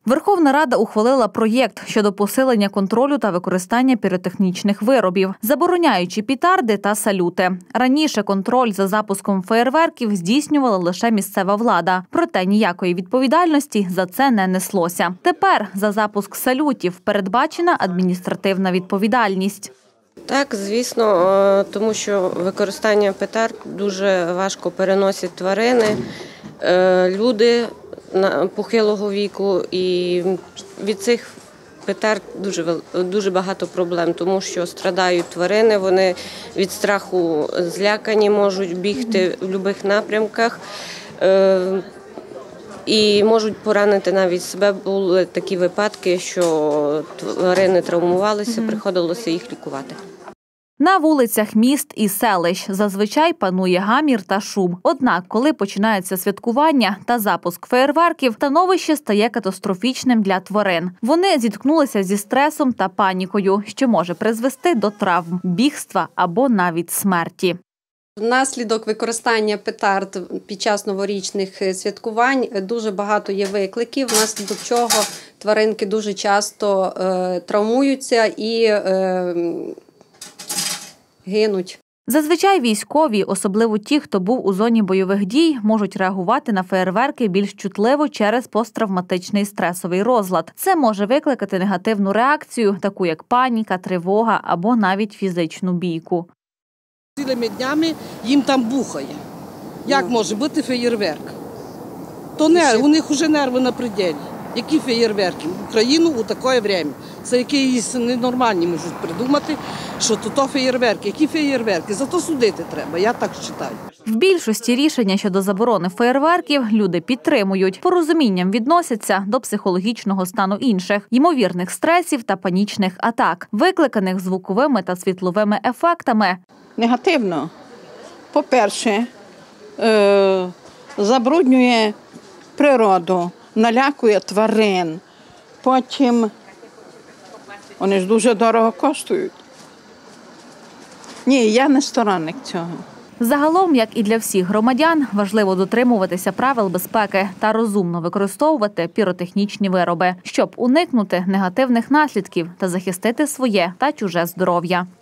Верховна Рада ухвалила проєкт щодо посилення контролю та використання піротехнічних виробів, забороняючи петарди та салюти. Раніше контроль за запуском феєрверків здійснювала лише місцева влада, проте ніякої відповідальності за це не неслося. Тепер за запуск салютів передбачена адміністративна відповідальність. Так, звісно, тому що використання петард дуже важко переносять тварини, люди похилого віку, і від цих петард дуже багато проблем, тому що страдають тварини, вони від страху злякані, можуть бігти в будь-яких напрямках і можуть поранити навіть себе. Були такі випадки, що тварини травмувалися, приходилося їх лікувати. На вулицях міст і селищ зазвичай панує гамір та шум. Однак, коли починається святкування та запуск феєрверків, становище стає катастрофічним для тварин. Вони зіткнулися зі стресом та панікою, що може призвести до травм, бігства або навіть смерті. Внаслідок використання петард під час новорічних святкувань дуже багато є викликів, внаслідок чого тваринки дуже часто травмуються і гинуть. Зазвичай військові, особливо ті, хто був у зоні бойових дій, можуть реагувати на феєрверки більш чутливо через посттравматичний стресовий розлад. Це може викликати негативну реакцію, таку як паніка, тривога або навіть фізичну бійку. Цілими днями їм там бухає. Як може бути феєрверк? У них вже нерви на пределі. Які феєрверки? В Україну у таке время. Це якісь ненормальні можуть придумати, що то феєрверки. Які феєрверки? Зато судити треба, я так вважаю. В більшості рішення щодо заборони феєрверків люди підтримують. Порозумінням відносяться до психологічного стану інших, ймовірних стресів та панічних атак, викликаних звуковими та світловими ефектами. Негативно. По-перше, забруднює природу, налякує тварин. Потім вони ж дуже дорого коштують. Ні, я не сторонник цього. Загалом, як і для всіх громадян, важливо дотримуватися правил безпеки та розумно використовувати піротехнічні вироби, щоб уникнути негативних наслідків та захистити своє та чуже здоров'я.